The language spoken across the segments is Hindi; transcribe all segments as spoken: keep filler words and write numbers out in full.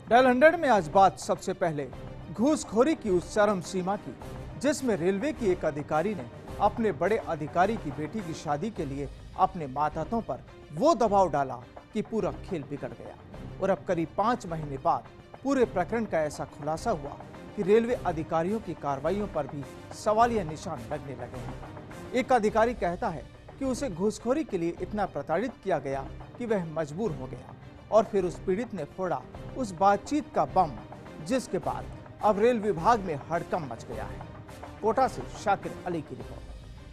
डायल हंड्रेड में आज बात सबसे पहले घूसखोरी की उस चरम सीमा की, जिसमें रेलवे की एक अधिकारी ने अपने बड़े अधिकारी की बेटी की शादी के लिए अपने मातहतों पर वो दबाव डाला कि पूरा खेल बिगड़ गया। और अब करीब पांच महीने बाद पूरे प्रकरण का ऐसा खुलासा हुआ कि रेलवे अधिकारियों की कार्रवाइयों पर भी सवालिया निशान लगने लगे हैं। एक अधिकारी कहता है कि उसे घूसखोरी के लिए इतना प्रताड़ित किया गया कि वह मजबूर हो गया और फिर उस पीड़ित ने फोड़ा उस बातचीत का बम, जिसके बाद अब रेल विभाग में हड़कंप मच गया है। कोटा से शाकिर अली की रिपोर्ट।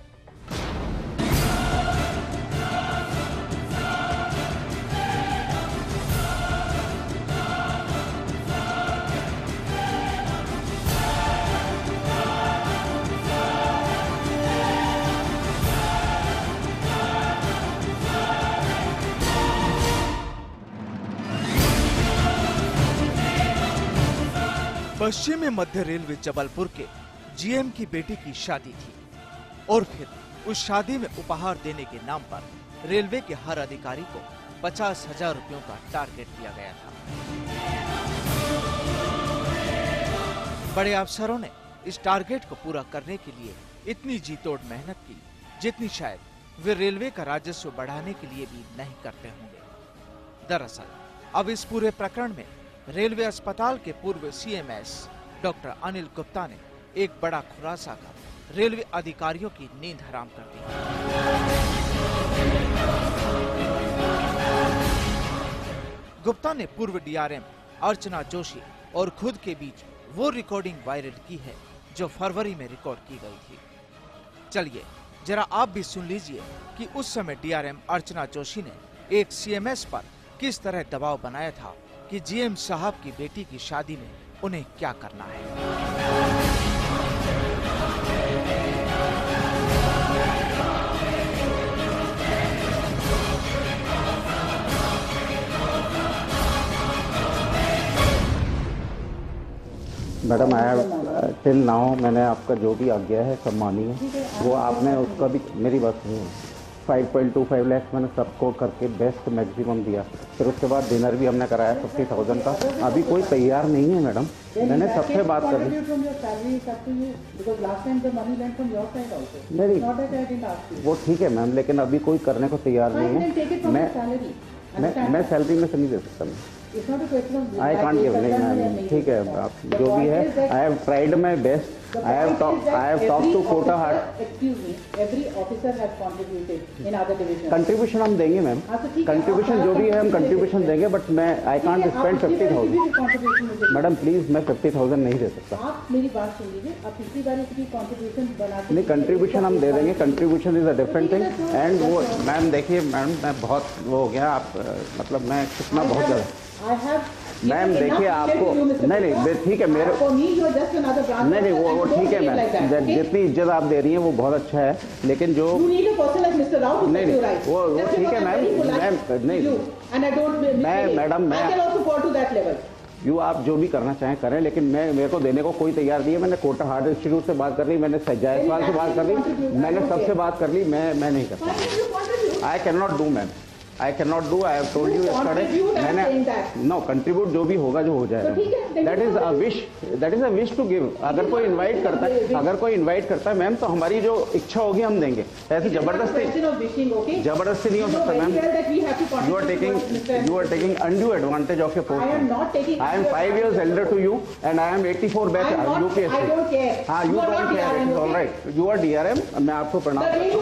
पश्चिमी मध्य रेलवे जबलपुर के जीएम की बेटी की शादी थी और फिर उस शादी में उपहार देने के नाम पर रेलवे के हर अधिकारी को पचास हजार रुपयों का टारगेट दिया गया था। बड़े अफसरों ने इस टारगेट को पूरा करने के लिए इतनी जी तोड़ मेहनत की जितनी शायद वे रेलवे का राजस्व बढ़ाने के लिए भी नहीं करते होंगे। दरअसल अब इस पूरे प्रकरण में रेलवे अस्पताल के पूर्व सीएमएस डॉक्टर अनिल गुप्ता ने एक बड़ा खुलासा कर रेलवे अधिकारियों की नींद हराम कर दी। गुप्ता ने पूर्व डीआरएम अर्चना जोशी और खुद के बीच वो रिकॉर्डिंग वायरल की है जो फरवरी में रिकॉर्ड की गई थी। चलिए जरा आप भी सुन लीजिए कि उस समय डीआरएम अर्चना जोशी ने एक सीएमएस पर किस तरह दबाव बनाया था कि जीएम साहब की बेटी की शादी में उन्हें क्या करना है। मैडम आई टिल नाउ मैंने आपका जो भी आज्ञा है सब मानी है, वो आपने उसका भी मेरी बात सुनी है। Five point two five lakh मैंने सबको करके बेस्ट मैक्सिमम दिया, फिर उसके बाद डिनर भी हमने कराया फिफ्टी थाउजेंड का। अभी कोई तैयार नहीं है मैडम, मैंने सबसे बात कर ली। नहीं वो ठीक है मैम, लेकिन अभी कोई करने को तैयार नहीं है। मैं मैं मैं सैलरी में से नहीं दे सकता मैं, आई कांट गिव। नहीं मैम ठीक है, आप जो भी है I have tried my best. I have talked. I have talked to Kota Hart. Excuse me. Every officer has contributed in other divisions. Contribution हम देंगे मैम, कंट्रीब्यूशन जो भी है हम कंट्रीब्यूशन देंगे, बट मैं I can't spend fifty thousand. Madam please मैं फिफ्टी थाउजेंड नहीं दे सकता। आप मेरी बात सुन लीजिए, आप पिछली बार इसकी कंट्रीब्यूशन बना के नहीं, कंट्रीब्यूशन हम दे देंगे। Contribution is a different thing. And वो मैम देखिए मैम मैं बहुत वो हो गया, आप मतलब मैं कितना बहुत ज़्यादा मैम देखिए आपको नहीं नहीं ठीक है मेरे नहीं नहीं वो वो ठीक है मैम, जितनी इज्जत आप दे रही हैं वो बहुत अच्छा है, लेकिन जो नहीं नहीं वो वो ठीक है मैम। मैम नहीं मैं मैडम मैं यू आप जो भी करना चाहें करें, लेकिन मैं मेरे को देने को कोई तैयार नहीं है। मैंने कोटा हार्ट इंस्टीट्यूट से बात कर ली, मैंने जायसवाल से बात कर ली, मैंने सबसे बात कर ली। मैं मैं नहीं करता, I can not do ma'am, I can not do. I have told you yesterday मैंने नो कंट्रीब्यूट जो भी होगा जो हो जाएगा। That is a wish, that is a wish to give. अगर कोई इनवाइट करता है अगर कोई इनवाइट करता है मैम तो हमारी जो इच्छा होगी हम देंगे, ऐसे जबरदस्ती जबरदस्ती नहीं हो सकता ma'am. You are taking you are taking undue advantage of your post. I am five years elder to you and I am eighty four batch UPSC. हाँ you don't care, it is alright. You are DRM, मैं आपको प्रणाम।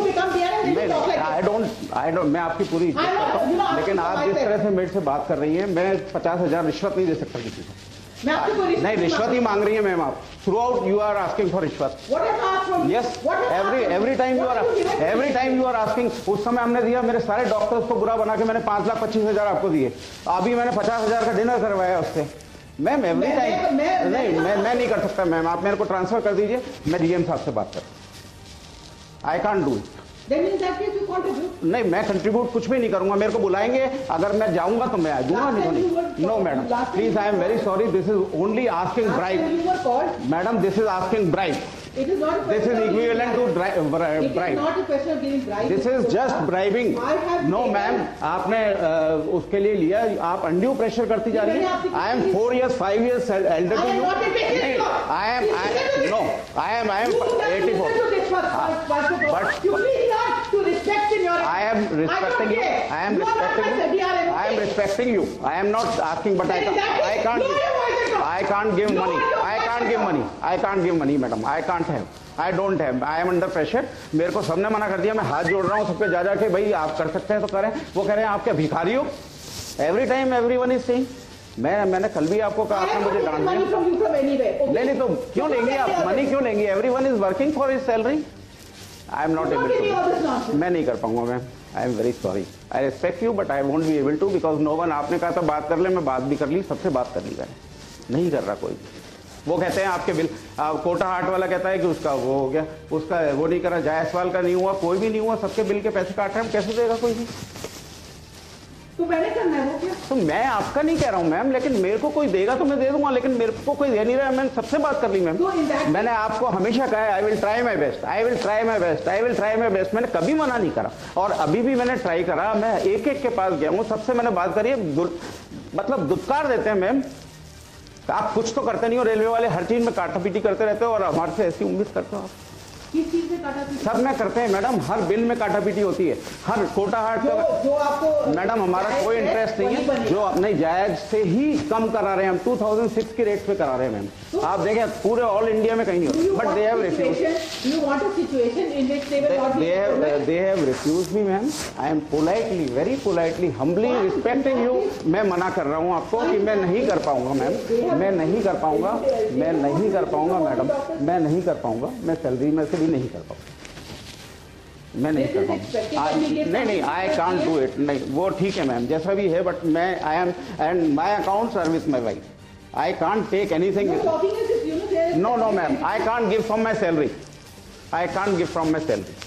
आई डोंट आई डोंट मैं आपकी पूरी लेकिन आप जिस तरह से मेरे से बात कर रही हैं, मैं पचास हजार रिश्वत नहीं दे सकता किसी को। नहीं रिश्वत ही मांग रही है मैम आप। Throughout you are asking for रिश्वत। Yes every every time you are every time you are asking. उस समय हमने दिया, मेरे सारे डॉक्टर्स को बुरा बना के मैंने पांच लाख पच्चीस हजार आपको दिए। अभी मैंने पचास हजार का डिनर करवाया उससे। मैम एवरी टाइम नहीं मैं मैं नहीं कर सकता मैम, आप मेरे को ट्रांसफर कर दीजिए, मैं डीएम साहब से बात कर। I can't do it. Then in that case you contribute. नहीं, मैं कंट्रीब्यूट कुछ भी नहीं करूंगा, मेरे को बुलाएंगे, अगर मैं जाऊंगा तो मैं आ दूंगा, नहीं तो नहीं। No madam, please, I am very sorry, this is only asking bribe. Madam, this is asking bribe. It is not. This is equivalent to bribe. It is not a question of giving bribe. This is just bribing. No, ma'am, आपने उसके लिए लिया, आप undue pressure करती जा रही हैं। I am four years, five years elder to you. I am, I no, I am, I am eighty-four. But you need not to respect in your. I am respecting you. I am respecting you. I am respecting you. I am not asking, but I can't. I can't. I can't give money. I can't give money. I can't give money, madam. I can't have. I don't have. I am under pressure. मेरे को सबने मना कर दिया, मैं हाथ जोड़ रहा हूँ सबके जा जाके, भाई आप कर सकते हैं तो करें। वो कह रहे हैं आप क्या भिखारी हो? Every time everyone is saying. मैं मैंने कल भी आपको कहा, आपने मुझे डांट दिया। नहीं नहीं, तो क्यों लेंगे आप मनी, क्यों लेंगे? Everyone is working for his salary. I am not able to. मैं नहीं कर पाऊंगा ma'am. I am very sorry. I respect you, but I won't be able to because no one. आपने कहा था बात कर ले, मैं बात भी कर ली, सबसे बात कर ली मैंने, नहीं कर रहा कोई। वो कहते हैं आपके बिल, कोटा हाट वाला कहता है कि उसका वो हो गया, उसका वो नहीं करा, जायसवाल का नहीं हुआ, कोई भी नहीं हुआ, सबके बिल के पैसे काट रहे हैं, कैसे देगा कोई भी? तो मैंने करना है वो क्या? तो मैं आपका नहीं कह रहा हूँ मैम, लेकिन मेरे को कोई देगा तो मैं दे दूंगा, लेकिन मेरे को कोई दे नहीं रहा है। मैंने सबसे बात कर ली मैम, मैंने आपको हमेशा कहा है I will try my best, I will try my best, I will try my best, मैंने कभी मना नहीं करा, और अभी भी मैंने ट्राई करा। मैं एक एक के पास गया हूँ, सबसे मैंने बात करी है, मतलब दुत्कार देते हैं मैम, आप कुछ तो करते नहीं हो, रेलवे वाले हर चीज में काटा पीटी करते रहते हो, और हमारे से ऐसी उम्मीद करते हो आप? किस चीज में काटा पीटी? सब में करते हैं मैडम, हर बिल में काटा पीटी होती है, हर कोटा हाट जो, जो आपको मैडम हमारा कोई इंटरेस्ट नहीं है, जो अपने जायज से ही कम करा रहे हैं हम, टू थाउजेंड सिक्स के रेट पे करा रहे हैं मैम। तो, आप देखें पूरे ऑल इंडिया में कहीं नहीं होता, but they have refused. You want a situation in which they will not, they have they have refused me ma'am. I am politely, very politely, humbly respecting you, मैं मना कर रहा हूँ आपको कि मैं नहीं कर पाऊंगा मैम, मैं नहीं कर पाऊंगा, मैं नहीं कर पाऊंगा मैडम, मैं नहीं कर पाऊंगा, मैं सैलरी में से भी नहीं कर पाऊंगा, मैं नहीं कर पाऊंगा। नहीं नहीं, आई कांट डू इट। नहीं, वो ठीक है मैम, जैसा भी है, बट मैं I am and my accounts are with my wife, I can't take anything. No no ma'am, I can't give from my salary, I can't give from my salary,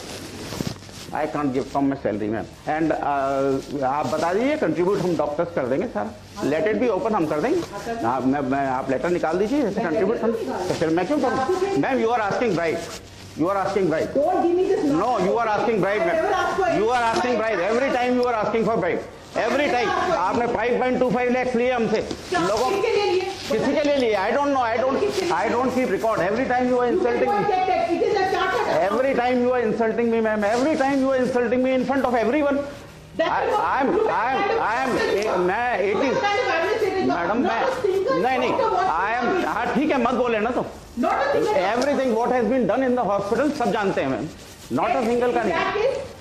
I can't give from my salary ma'am. And आप बता दीजिए, कंट्रीब्यूट हम डॉक्टर्स कर देंगे सारा, लेट इट बी ओपन, हम कर देंगे। आप मैं, मैं आप लेटर निकाल दीजिए, कंट्रीब्यूट हम, तो फिर मैं क्यों करूँ ma'am? You are asking bribe, you are asking bribe. Don't give me this nonsense. No, you are asking bribe ma'am. You are asking bribe. Every time you are asking for bribe. Every time. आपने five point two five lakhs लिए हमसे, लोगों किसी के लिए लिए? I don't know. I don't. I don't keep record. Every time you are insulting me. Every time you are insulting me, ma'am. Every time you are insulting me in front of everyone. I am. I am. I am. मैं eighty. मैडम मैं नहीं नहीं. I am. हाँ ठीक है, मत बोले ना तो. Everything what has been done in the hospital सब जानते हैं मैम, नॉट अ सिंगल का नहीं।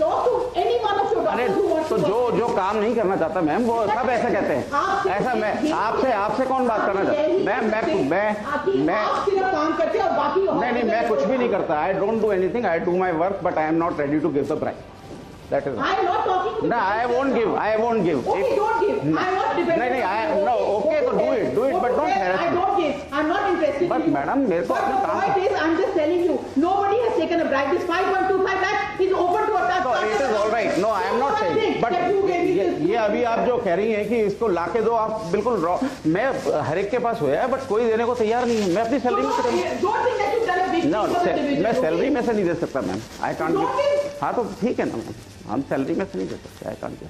अरे तो जो जो काम नहीं करना चाहता मैम, वो सब ऐसा कहते हैं। ऐसा मैं आपसे आपसे कौन बात करना चाहता? मैम मैं मैं मैं काम करते हैं और बाकी नहीं नहीं, मैं कुछ भी नहीं करता। I don't do anything, I do my work, but I am not ready to give the price. That is. I am not talking to you. No, I won't give. I won't give. Okay, If, don't give. No, I am not dependent. नहीं नहीं, I no. Okay, तो do it, do it, but don't harass me. I don't give. I am not interested. But madam, मेरे को अपना काम. But the point is, I am just telling you, nobody has taken a bribe. This five point two five lakh is open to attack. So it is all right. No, I am not saying. But ये ये अभी आप जो कह रही हैं कि इसको लाके दो, आप बिल्कुल रॉ. मैं हर एक के पास हुआ है, बट कोई देने को तैयार नहीं है। मैं अपनी सैलरी में से don't think that you've done a big no, मैं सैलरी में से नहीं दे सकता मैम। I can't give. हाँ तो ठीक है ना मैम, हम सैलरी में से नहीं दे सकते। I can't give.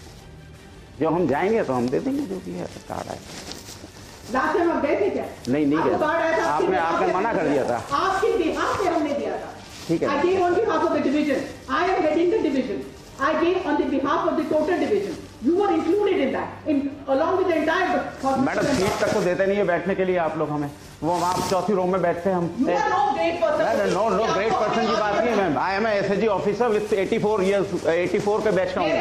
जो हम जाएंगे तो हम दे देंगे, जो भी है कार्ड आए। लास्ट टाइम हम गए थे क्या? नहीं नहीं गए, आपने आपने मना कर दिया था। आपके बिहाफ पे हमने दिया था। ठीक है। I gave on behalf of the division. I am heading the division. I gave on the behalf of the total division. You were included in that, in along with the entire. Madam seat तक तो देते नहीं है बैठने के लिए आप लोग हमें, वो वहाँ चौथी रो में बैठते हैं हम। You are no great person. No no great person की बात नहीं है ma'am. I am S H G officer with eighty four years, eighty four के बैच का हूँ।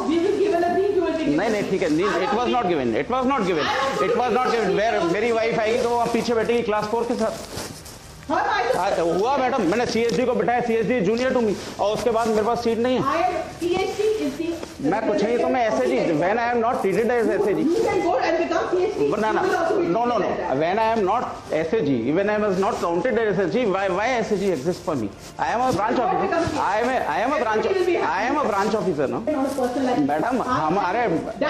नहीं नहीं ठीक है, it was not given, it was not given, it was not given. मेरी वाइफ आएगी तो वो आप पीछे बैठेगी क्लास फोर के साथ। हाँ, तो हुआ मैडम, मैंने सीएसडी को बिठाया, सीएसडी जूनियर टू मी, और उसके बाद मेरे पास सीट नहीं है। मैं कुछ नहीं, तो मैं SAG, when I am not treated as SAG, ना ना no no no when I am not SAG, even I was not counted as SAG, why why SAG exist for me? I am a branch officer, I am I am a branch I am a branch officer no madam, हमारे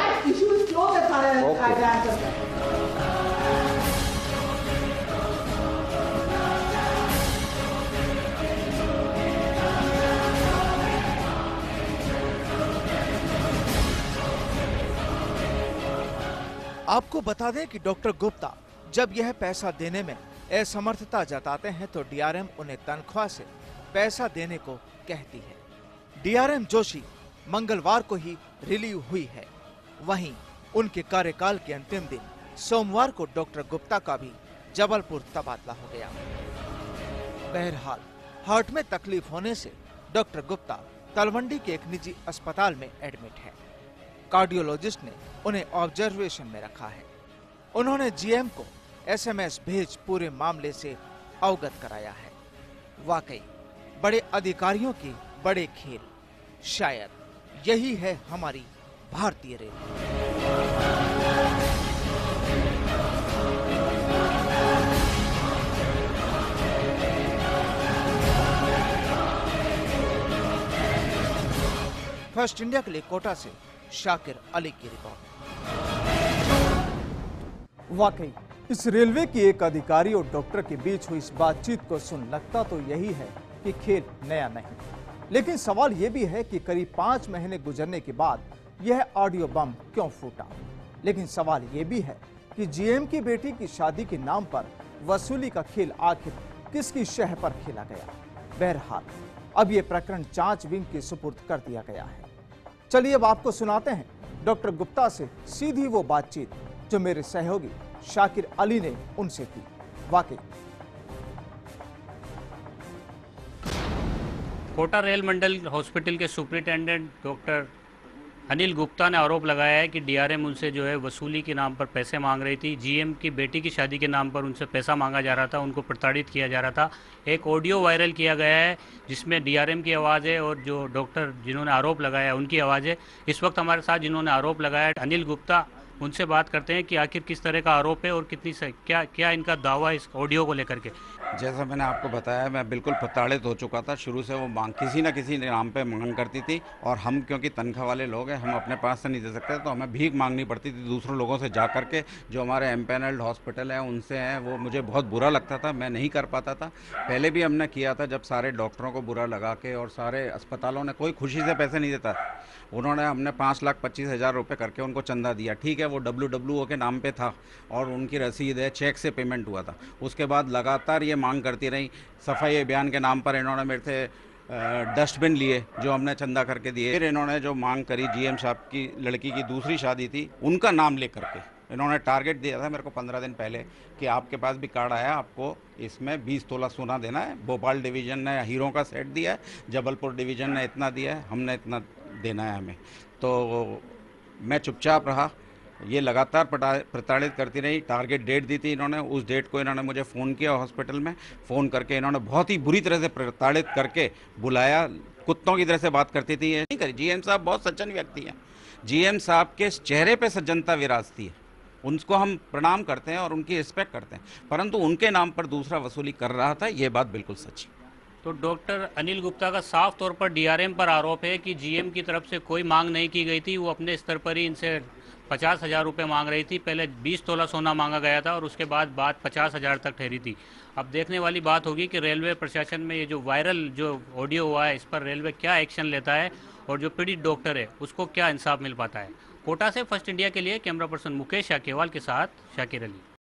आपको बता दें कि डॉक्टर गुप्ता जब यह पैसा देने में असमर्थता जताते हैं तो डीआरएम उन्हें तनख्वाह से पैसा देने को कहती है। डीआरएम जोशी मंगलवार को ही रिलीव हुई है। वहीं उनके कार्यकाल के अंतिम दिन सोमवार को डॉक्टर गुप्ता का भी जबलपुर तबादला हो गया। बहरहाल हार्ट में तकलीफ होने से डॉक्टर गुप्ता तलवंडी के एक निजी अस्पताल में एडमिट है। कार्डियोलॉजिस्ट ने उन्हें ऑब्जर्वेशन में रखा है। उन्होंने जीएम को एसएमएस भेज पूरे मामले से अवगत कराया है। वाकई बड़े अधिकारियों के बड़े खेल, शायद यही है हमारी भारतीय रेल। फर्स्ट इंडिया के लिए कोटा से शाकिर अली की रिपोर्ट। वाकई इस रेलवे की एक अधिकारी और डॉक्टर के बीच हुई इस बातचीत को सुन लगता तो यही है कि खेल नया नहीं, लेकिन सवाल यह भी है कि करीब पांच महीने गुजरने के बाद यह ऑडियो बम क्यों फूटा। लेकिन सवाल यह भी है कि जीएम की बेटी की शादी के नाम पर वसूली का खेल आखिर किसकी शह पर खेला गया। बहरहाल अब यह प्रकरण जांच विंग के सुपुर्द कर दिया गया है। चलिए अब आपको सुनाते हैं डॉक्टर गुप्ता से सीधी वो बातचीत जो मेरे सहयोगी शाकिर अली ने उनसे की। वाकई कोटा रेल मंडल हॉस्पिटल के सुपरिटेंडेंट डॉक्टर अनिल गुप्ता ने आरोप लगाया है कि डीआरएम उनसे जो है वसूली के नाम पर पैसे मांग रही थी। जीएम की बेटी की शादी के नाम पर उनसे पैसा मांगा जा रहा था, उनको प्रताड़ित किया जा रहा था। एक ऑडियो वायरल किया गया है जिसमें डीआरएम की आवाज़ है और जो डॉक्टर जिन्होंने आरोप लगाया उनकी आवाज़ है। इस वक्त हमारे साथ जिन्होंने आरोप लगाया अनिल गुप्ता, उनसे बात करते हैं कि आखिर किस तरह का आरोप है और कितनी क्या क्या इनका दावा इस ऑडियो को लेकर के। जैसा मैंने आपको बताया, मैं बिल्कुल प्रताड़ित हो चुका था। शुरू से वो मांग किसी न किसी नाम पे मांग करती थी, और हम क्योंकि तनख्वाह वाले लोग हैं, हम अपने पास से नहीं दे सकते, तो हमें भीख मांगनी पड़ती थी दूसरों लोगों से जा कर के। जो हमारे एम्पेनल्ड हॉस्पिटल हैं उनसे हैं, वो मुझे बहुत बुरा लगता था, मैं नहीं कर पाता था। पहले भी हमने किया था जब सारे डॉक्टरों को बुरा लगा के, और सारे अस्पतालों ने कोई खुशी से पैसे नहीं देता। उन्होंने हमने पाँच लाख पच्चीस हज़ार रुपये करके उनको चंदा दिया। ठीक है, वो डब्ल्यू डब्ल्यू ओ के नाम पे था और उनकी रसीद है, चेक से पेमेंट हुआ था। उसके बाद लगातार ये मांग करती रही। सफाई अभियान के नाम पर इन्होंने मेरे से डस्टबिन लिए जो हमने चंदा करके दिए। फिर इन्होंने जो मांग करी, जीएम साहब की लड़की की दूसरी शादी थी, उनका नाम ले करके इन्होंने टारगेट दिया था मेरे को पंद्रह दिन पहले कि आपके पास भी कार्ड आया, आपको इसमें बीस तोला सोना देना है। भोपाल डिवीज़न ने हीरो का सेट दिया है, जबलपुर डिवीज़न ने इतना दिया है, हमने इतना देना है हमें। तो मैं चुपचाप रहा। ये लगातार प्रताड़ित करती रही। टारगेट डेट दी थी इन्होंने, उस डेट को इन्होंने मुझे फ़ोन किया हॉस्पिटल में। फ़ोन करके इन्होंने बहुत ही बुरी तरह से प्रताड़ित करके बुलाया। कुत्तों की तरह से, बात करती थी, ये नहीं करी। जीएम साहब बहुत सज्जन व्यक्ति हैं। जीएम साहब के चेहरे पे सज्जनता विराजती है, उनको हम प्रणाम करते हैं और उनकी रिस्पेक्ट करते हैं, परंतु उनके नाम पर दूसरा वसूली कर रहा था, ये बात बिल्कुल सच है। तो डॉक्टर अनिल गुप्ता का साफ तौर पर डीआरएम पर आरोप है कि जीएम की तरफ से कोई मांग नहीं की गई थी। वो अपने स्तर पर ही इनसे पचास हज़ार रुपये मांग रही थी। पहले बीस तोला सोना मांगा गया था और उसके बाद बात पचास हज़ार तक ठहरी थी। अब देखने वाली बात होगी कि रेलवे प्रशासन में ये जो वायरल जो ऑडियो हुआ है, इस पर रेलवे क्या एक्शन लेता है और जो पीड़ित डॉक्टर है उसको क्या इंसाफ मिल पाता है। कोटा से फर्स्ट इंडिया के लिए कैमरा पर्सन मुकेश शाकेवाल के साथ शाकिर अली।